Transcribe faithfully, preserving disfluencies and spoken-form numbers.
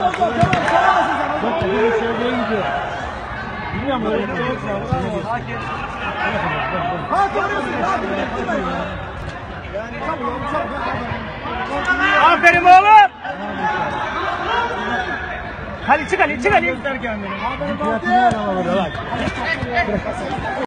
Bak bir şeye gidiyor. Bilmiyorum öyle bir şey yoksa. Aferin oğlum. Hadi çık Ali, çık Ali. Göster kendini. Abi,